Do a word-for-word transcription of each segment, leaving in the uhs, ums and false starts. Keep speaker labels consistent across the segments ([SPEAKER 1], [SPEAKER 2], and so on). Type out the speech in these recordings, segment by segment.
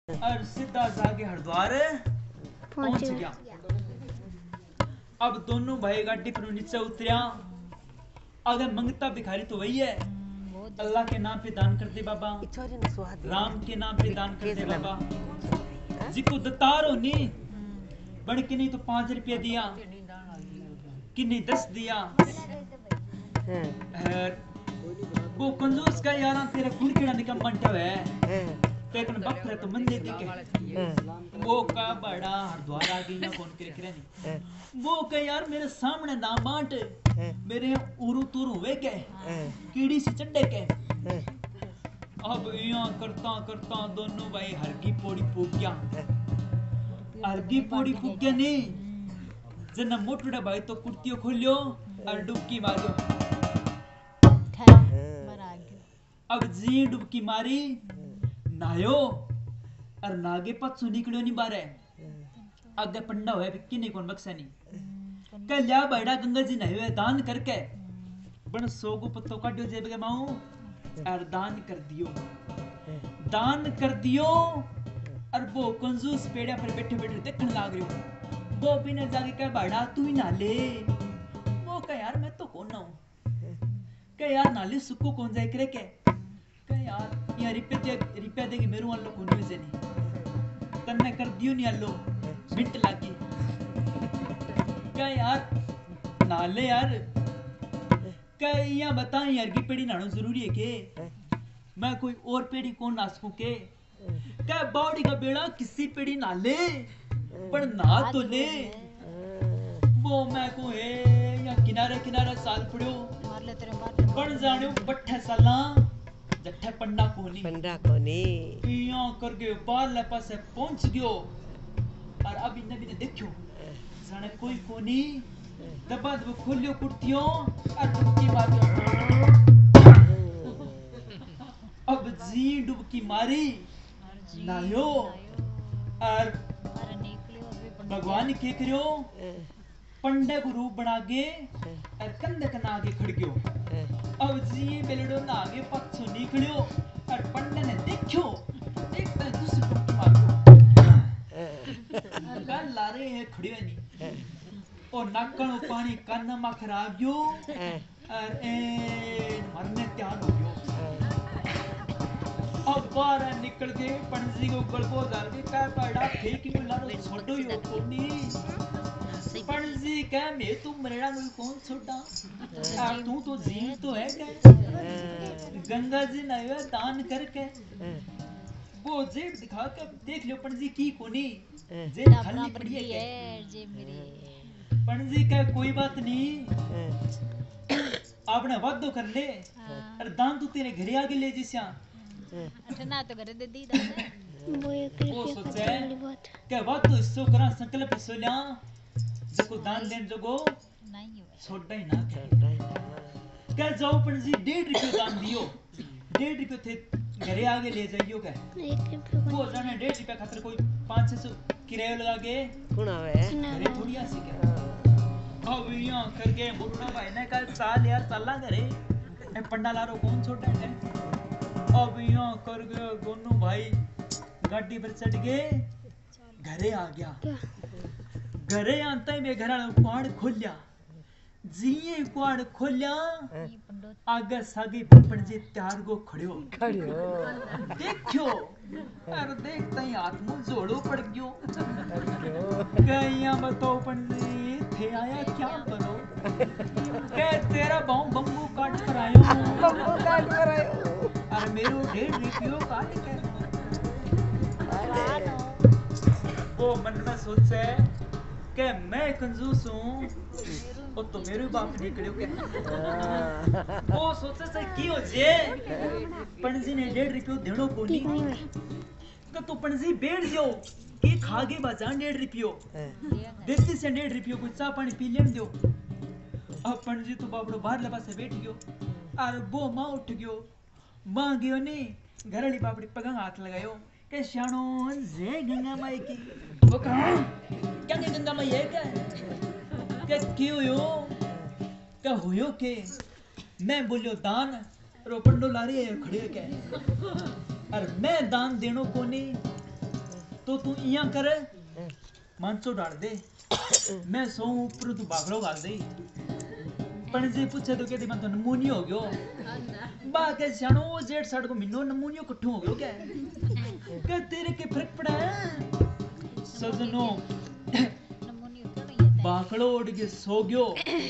[SPEAKER 1] और सीधा जाके हरिद्वार पहुंच गया। अब दोनों भाई गाड़ी पर नीचे उतरिया। अगर मंगता भिखारी तो वही है, अल्लाह के नाम पे दान कर दे बाबा, राम के नाम पे दान कर दे बाबा। जिको दतार हो नी बन के नहीं तो पांच रुपया दिया कि नहीं दस दिया। वो कंजूस का यार तेरा कुड़केड़ा निकम बनता है तेकन बकरे तो मन दे के वो का बड़ा हरिद्वार आ गई ना कौन करे करे नहीं। वो का यार मेरे सामने ना बांट मेरे उरु तुरु वे के कीड़ी से चढ़े के। अब यहाँ करता करता दोनों भाई हरकी पौड़ी फूक गया। हरकी पौड़ी फूक गया नहीं जना मोटुड़ा भाई तो कुर्तियों खोलियो और डुबकी मारियो। अब जी डुबकी मारी नायो और नागे पत्सु निकलियो नहीं बारे आगे पंडा हुआ बिक्की नहीं कौन बक्सा नहीं कह लिया बड़ा गंगा जी नहायो दान करके बन सौ को पत्तों काटियो जेब के माऊ और दान कर दियो दान कर दियो। और वो कंजूस पेड़िया पर बैठे बैठे देखने लाग रहे वो बिना जाके कह बड़ा तू ही नाले। वो कह यार मैं तो कौन ना हूं कह यार नाले सुक्को कौन जाए करे के यार यहाँ रिपे रिपे देगी मेरू वालों को नहीं से नहीं तन्ने कर दियो नहीं आलो मिट लागी क्या यार नाले यार क्या यहाँ बताएं यार की पेड़ी नानो जरूरी है के मैं कोई और पेड़ी कौन ना सकूं के क्या बावड़ी का बेड़ा किसी पेड़ी नाले पर ना तो ले वो मैं को है या किनारे किनारे साल पड़ियो बन जाने बट्ठे साला जट्ठे पंडा कोनी
[SPEAKER 2] पंडा कोनी
[SPEAKER 1] यहाँ करके बाल पासे पहुंच गयो। और अब इन्हें भी देखियो जाने कोई कोनी दबा दबा खोलियो कुर्तियों और डुबकी मारियो। अब जी डुबकी मारी नायो और भगवान के करियो पंडे को रूप बना के और कंधे कना आगे खड़ गयो। अब जी बेलड़ो ना आगे पक्षो निकलियो और पंडे ने देखियो देखता दूसरी डुबकी मारियो गल लारे है खड़ियो नहीं और नाकणो पानी कान में खराब गयो और ए मरने तैयार हो गयो। अब बाहर निकल के पंजी को गलबो डाल के का पड़ा फेंक क्यों लारो छोड़ो यो कोनी पंजी कह मैं तू मरेड़ा मुझे कौन छोड़ा यार तू तो जीव तो है क्या गंगा जी ने दान करके वो जेब दिखा के देख लो पंजी की कोनी जेब खाली पड़ी है जेब मेरी। पंजी का कोई बात नहीं आपने वादो कर ले और दान तू तेरे घरे आगे ले जिस्या
[SPEAKER 3] ना तो घर दे दी
[SPEAKER 1] वो सोचे क्या बात तो इसो करा संकल्प इसो लिया जको दान देन जगो
[SPEAKER 3] नहीं हो
[SPEAKER 1] छोड़ा ही ना क्या जाओ पंजी डेढ़ रुपये दान दियो डेढ़ रुपये थे घरे आगे ले जाइयो क्या वो जाने डेढ़ रुपये खातर कोई पाँच छह सौ किराया लगा के घरे थोड़ी आ सके। अब यहाँ करके मुन्ना भाई ने कल साल यार साला घरे पंडा लारो कौन छोटा है। अब यहाँ कर गए दोनों भाई गाड़ी पर चढ़ गए घरे आ गया। घरे आता ही मैं घर कुआड़ खोलिया जिये कुआड़ खोलिया आगे सागे पंजे त्यार को खड़ियो
[SPEAKER 2] खड़ियो
[SPEAKER 1] देखियो अरे देखता ही हाथ मुंह जोड़ो पड़ गयो कहीं बताओ पंजे थे आया क्या करो कह तेरा बाऊ बम्बू काट कर आयो
[SPEAKER 2] बम्बू काट कर आयो
[SPEAKER 1] और मेरो डेढ़ रुपयो काट के वो मन में सोचे कि मैं कंजूस हूँ और तो मेरे बाप निकलियो क्या वो सोचे से की हो जे पणजी ने डेढ़ रुपयो देनो कोनी तो तू पणजी बैठ जाओ की खागे बाजार डेढ़ रुपयो देसी से डेढ़ रुपयो कुछ चाय पानी पी लेन दो। अब पणजी तो बाबड़ो बाहर लबा से बैठ गयो और वो मां उठ गयो मां गयो नहीं घर वाली बाबड़ी पगंग हाथ लगायो के श्याणो जे गंगा माई की वो कहा क्या के गंगा माई है क्या क्या क्यों हो क्या होयो के मैं बोलियो दान रोपंडो लारी है खड़े के और मैं दान देनो को नहीं तो तू इया कर मांचो डाल दे मैं सो ऊपर तू बागड़ो गाल दे पण जे पूछे तो कहती मैं तो नमूनिया हो गयो बा के जानो जेठ साड़ को मिनो नमूनिया कट्ठू हो गयो क्या क्या तेरे के फर्क पड़ा है सजनो बाकड़ो उड़ के सो गयो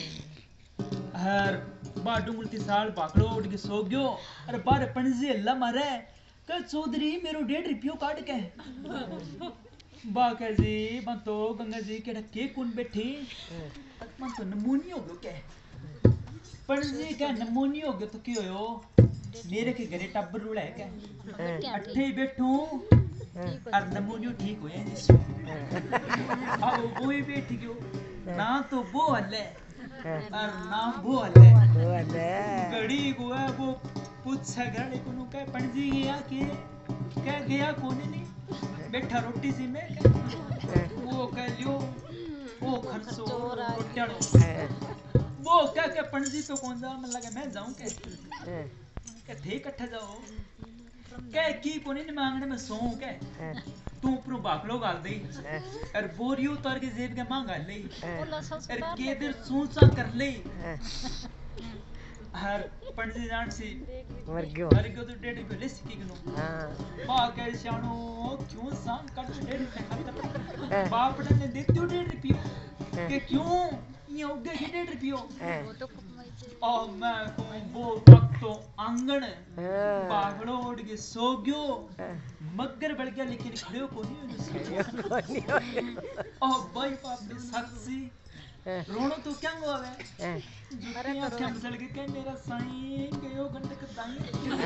[SPEAKER 1] हर बाडू मुल्ती साल बाकड़ो उड़ के सो गयो अरे बारे पणजी अल्लाह मारे का चौधरी मेरो डेढ़ रुपयो काट के बा के जी मन तो गंगा जी के ढके कुन बैठी मन तो नमूनी हो गयो के पणजी का नमूनी हो गयो तो क्यों हो मेरे के घरे टब्बर रुड़ा है क्या अट्ठे ही बैठूं और नमूनियो ठीक हो जाए अब वो ही बैठ गयो ना तो वो हल्ले और ना वो हल्ले गड़ी को है वो पूछा घरे को नु कह पणजी गया के कह गया कोने नहीं बैठा रोटी सी में वो कह लियो वो खर्चो रोटियाड़ो वो कह के पणजी तो कौन जा मन लगे मैं जाऊं के कह थे इकट्ठा जाओ कह की कोने ने मांगने में सो के तू ऊपर बाकलो गाल दे और बोरियो उतार के जेब के मांग गाल ले और के देर सोचा कर ले हर पणजी जान सी
[SPEAKER 2] मर गयो
[SPEAKER 1] मर गयो तो डेढ़ रुपये ले सकी गनो हां बा के शानो क्यों सांग कर डेढ़ रुपये बाप ने दे दियो डेढ़ रुपये के क्यों ये उगे के डेढ़ रुपये वो तो ओ मैं को वो वक्त तो आंगन बागड़ो उड़ के सो गयो मगर बढ़ गया लेकिन खड़े को नहीं ओ भाई बाप ने साक्षी रोनो तो क्या हुआ है अरे तो क्या मसल के कह मेरा साईं गयो गंडक दाई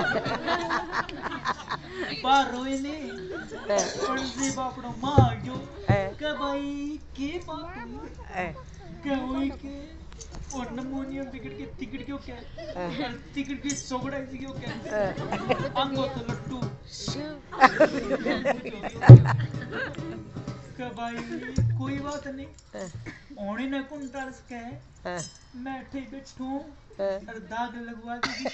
[SPEAKER 1] बार रोए ने पणजी बापड़ो मां गयो के भाई के बात के होई के और नमूनियम टिकट के टिकट क्यों क्या टिकट की सोगड़ा जी क्यों क्या अंगो तो लट्टू के भाई कोई बात नहीं ओणी ने कुंटाल के मैं ठीक बैठूं और दाग लगवा दी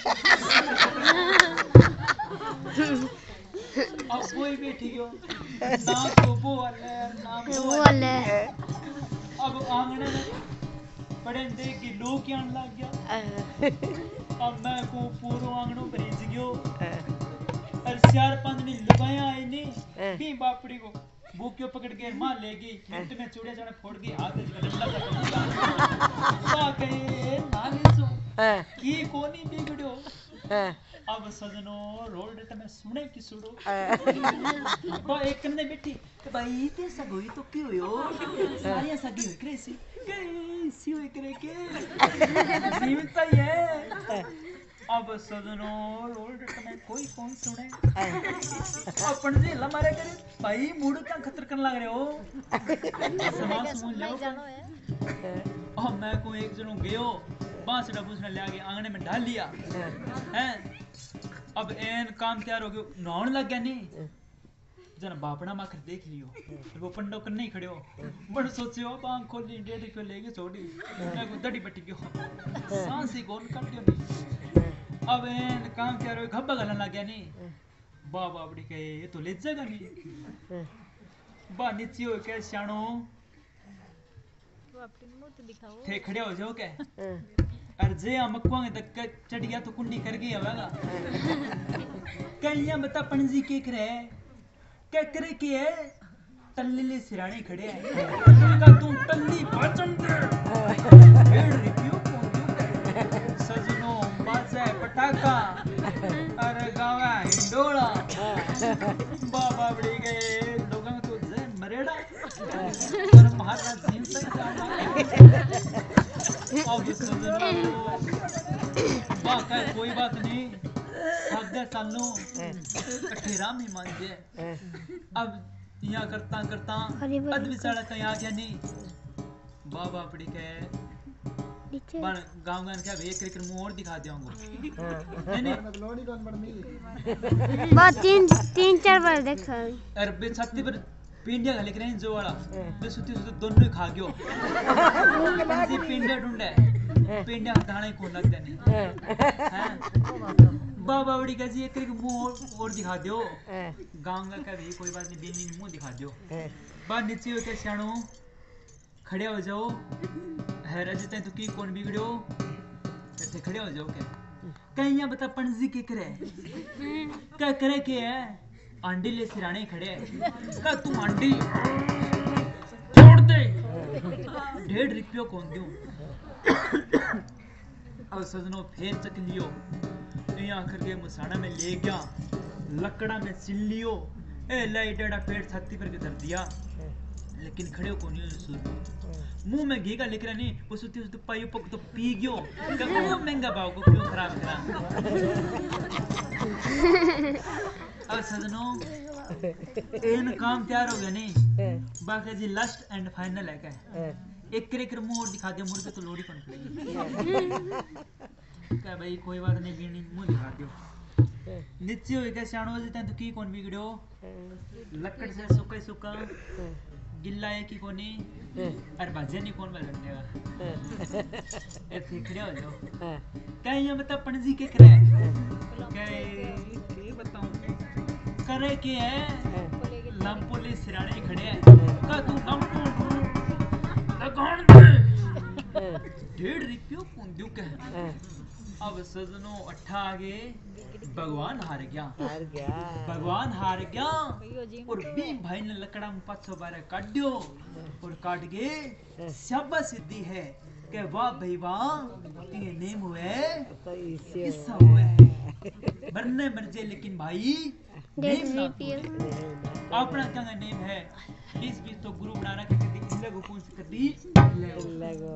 [SPEAKER 1] अब कोई बैठी गयो ना तो वो वाले ना वो वाले अब आंगने में पड़े देख के लोग क्या लग गया अब मैं को पूरो आंगनों भरीज गयो और चार पांच ने लगाया आए ने भी बापड़ी को वो क्यों पकड़ के मार लेगी मिनट में चूड़े चढ़े फोड़ के हाथ में गलला का कहे नानी सो की कोनी बिगड़ो अब सजनो रोल डेट में सुने की सुड़ो वो एक कन्ने बैठी भाई ते सगोई तो क्यों हो सारियां सगी हुई क्रेसी कैसी हुई करे के जीवित ही है अब सजनो रोल डेट में कोई कौन सुने अपन जी ला मारे करे भाई मूड का खतर करने लग रहे हो समाज सुन लो अब मैं को एक जनो गयो बांसड़ा पूछने ले आगे आंगने में डाल लिया हैं अब एन काम तैयार हो गयो नहाने लग गया नहीं जना बापड़ा माखर देख लियो वो पंडो कर नहीं खड़े हो बड़ सोचियो बांग खोली डेढ़ रुपये लेके छोड़ी मैं को दड़ी बटी गयो सांस ही गोल कर दियो नहीं अब एन काम तैयार हो घब्बा गलन लग गया नहीं बा बापड़ी कहे ये तो ले जाएगा नहीं बा नीचे हो के शानो थे खड़े हो जाओ क्या और जे हम मकुआंगे तक चढ़ गया तो कुंडी कर गई हवेगा कहिया बता पणजी के करे क्या करे के है टल्ली ले सिराने खड़े हैं का तू टल्ली बचन दे डेढ़ रुपयो को सजनो बाजा पटाखा अरे गावा हिंडोला बाबा बड़ी गए लोगों तो जैन मरेड़ा और महाराज जीव तक अब सजनो बाका कोई बात नहीं भाग्य सालों अठेरा में मान जे अब यहाँ करता करता अद विचारा कहीं आ गया नहीं बाबा पड़ी के बन गांव गांव क्या एक एक मुंह और दिखा दियाऊंगा नहीं नहीं
[SPEAKER 4] बहुत तीन तीन चार बार देखा
[SPEAKER 1] अरे बे छत्ती पर पिंडिया खा लेकर जो वाला बे सुती सुती दोनों ही खा गयो ये पिंडिया ढूंढे पिंडिया दाने को लग जाने हैं बाबा बड़ी कैसी एक तरीके मुंह और, और दिखा दो
[SPEAKER 2] हाँ,
[SPEAKER 1] गांव का क्या भाई कोई बात नहीं बेनी मुंह दिखा दो
[SPEAKER 2] हाँ,
[SPEAKER 1] बात नीचे होते सियाणो खड़े हो जाओ है रजते तो की कौन बिगड़ो ऐसे खड़े हो जाओ क्या कहीं यहाँ बता पणजी के करे क्या करे के है आंडी ले सिराने खड़े है क्या तुम आंडी छोड़ दे डेढ़ रुपयो कौन दूं अब सजनो फेर चक लियो यहाँ करके मुसाना में ले गया लकड़ा में सिल लियो ए लाई डेढ़ा पेट छाती पर के धर दिया लेकिन खड़े हो कौन सुर मुंह में घी का लिख रहा नहीं वो सुती सुती पाइयो पक तो पी गयो क्या वो महंगा भाव को क्यों खराब करा अब सजनो इन काम तैयार हो गया नहीं बाकी जी लास्ट एंड फाइनल है क्या
[SPEAKER 2] हाँ,
[SPEAKER 1] एक एक मुंह और दिखा दिया मुर्गे तो लोड़ी कौन पड़ेगी क्या भाई कोई बात नहीं बीनी मुंह दिखा दियो नीचे हो क्या सियाणो देते तो की कौन बिगड़ो लकड़ से सुखा ही सुखा गिल्ला है कि कोनी अरे भाजे नहीं कौन बजनेगा ऐसे खड़े हो जाओ
[SPEAKER 2] हाँ,
[SPEAKER 1] क्या ये बता पणजी के करे क्या ये बताऊं करे के है लंपोले सिराने खड़े हैं का तू लंपो लगान दे डेढ़ रुपयो कौन दूं के
[SPEAKER 2] हाँ,
[SPEAKER 1] अब सजनो अट्ठा आगे भगवान हार गया
[SPEAKER 2] हार गया।
[SPEAKER 1] भगवान हार गया
[SPEAKER 3] यो जी
[SPEAKER 1] और भीम भाई ने लकड़ा में पाँच सौ बारह काट दियो और काट के शाबाश सिद्धि है के वाह भाई वाह ये नेम हुए
[SPEAKER 2] तो इसे
[SPEAKER 1] किस्सा हुआ है मरने मर जाए लेकिन भाई
[SPEAKER 4] डेढ़
[SPEAKER 1] नेम ना
[SPEAKER 4] रुपये
[SPEAKER 1] भूले। अपना क्या नेम है बीस बीस तो गुरु बनाना के कदी इसलिए को पूछ कदी
[SPEAKER 2] लगो।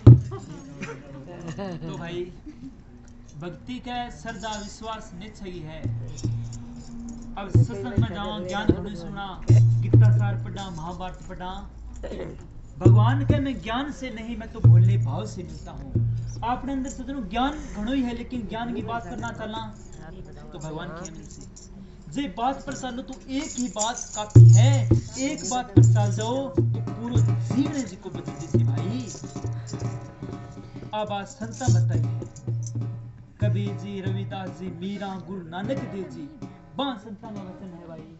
[SPEAKER 1] तो भाई भक्ति का श्रद्धा विश्वास निश्चय है अब सत्संग में जाओ ज्ञान गुरु सुना गीता सार पढ़ा महाभारत पढ़ा भगवान के मैं ज्ञान से नहीं मैं तो भोले भाव से मिलता हूँ आपने अंदर सजनो ज्ञान घणो ही है लेकिन ज्ञान की बात करना चलना तो भगवान की अमीन से जे बात पर चलो तो एक ही बात काफी है एक बात पर चल जाओ तो पूरा जीवन जी को बदल देती भाई अब आज संता बताइए कबीर जी रविदास जी मीरा गुरु नानक देव जी बां संता में वचन है भाई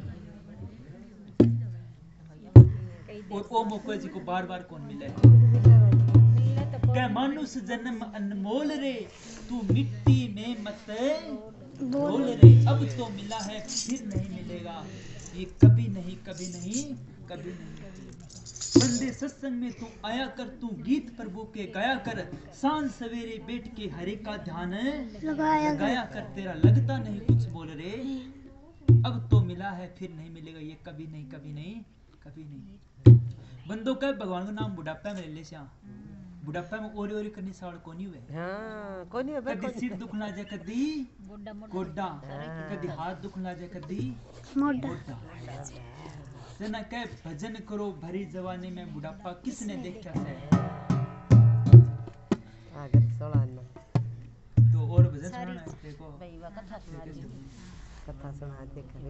[SPEAKER 1] और ओ मौके जी को बार बार कौन मिले क्या मनुष्य जन्म अनमोल रे तू मिट्टी में मत बोल रे अब तो मिला है फिर नहीं मिलेगा ये कभी नहीं कभी नहीं कभी नहीं बंदे सत्संग में तू आया कर तू गीत प्रभु के गाया कर सांझ सवेरे बैठ के हरे का ध्यान
[SPEAKER 4] लगाया
[SPEAKER 1] गाया कर तेरा लगता नहीं कुछ बोल रे अब तो मिला है फिर नहीं मिलेगा ये कभी नहीं कभी नहीं कभी नहीं बंदों का भगवान का नाम बुढ़ापा में ले ले श्याम बुढ़ापा में ओरी ओरी करनी सावड़ कोनी हुए
[SPEAKER 2] हाँ, कोनी है
[SPEAKER 1] कदी सिर दुखना जाए कदी
[SPEAKER 3] गोड्डा मोड्डा
[SPEAKER 1] गोड्डा कदी हाथ दुखना जाए कदी
[SPEAKER 4] मोटा
[SPEAKER 1] गोड्डा जना कह भजन करो भरी जवानी में बुढ़ापा किसने देखा है
[SPEAKER 2] अगर सोलह
[SPEAKER 1] तो और भजन सुनाना है देखो
[SPEAKER 3] भाई वा कथा सुना दी
[SPEAKER 2] कथा सुना देखा